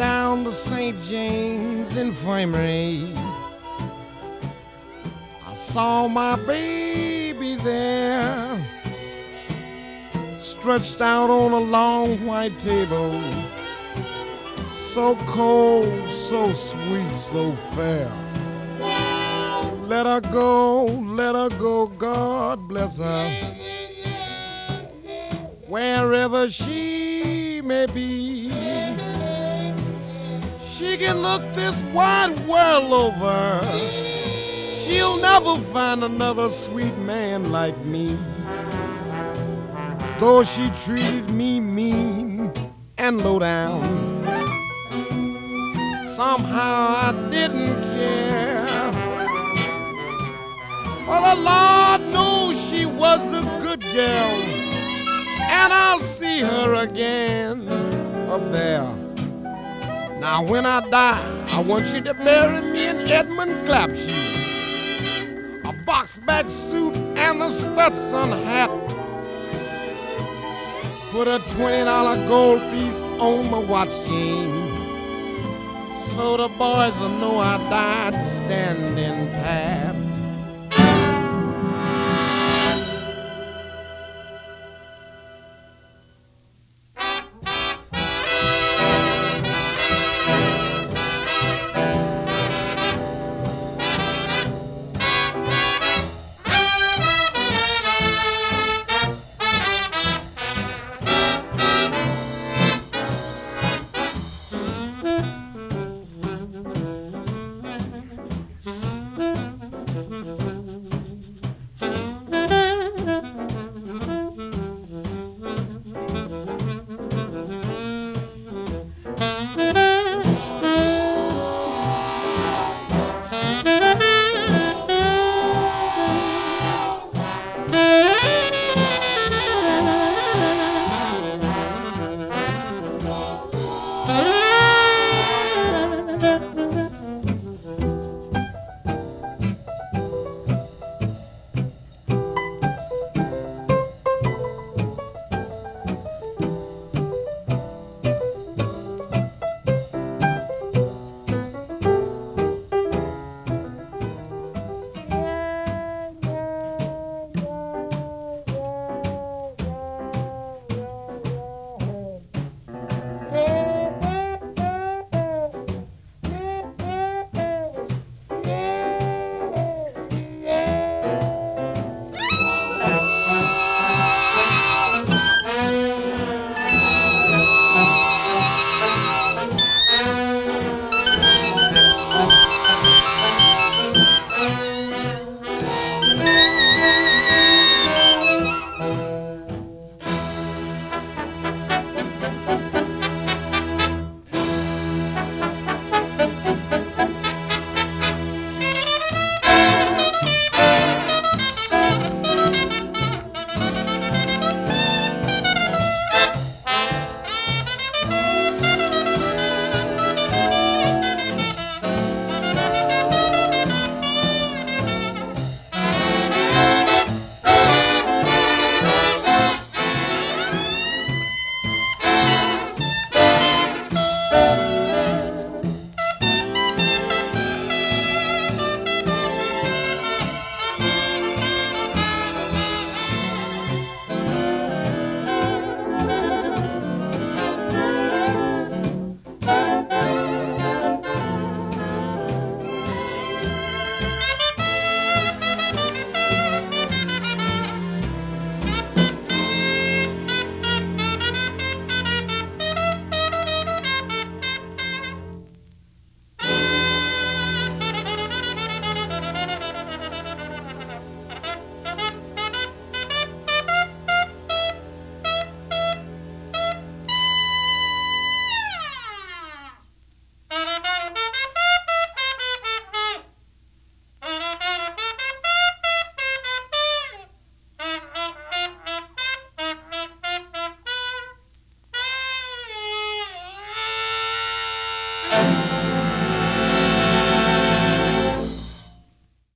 down to St. James Infirmary. I saw my baby there, stretched out on a long white table, so cold, so sweet, so fair. Let her go, God bless her, wherever she may be. She can look this wide world over, she'll never find another sweet man like me. Though she treated me mean and low down, somehow I didn't care. For the Lord knows she was a good girl, and I'll see her again up there. Now when I die, I want you to bury me in Edmund Clapshoe, a box-back suit and a Stetson hat. Put a $20 gold piece on my watch chain, so the boys will know I died standing pat.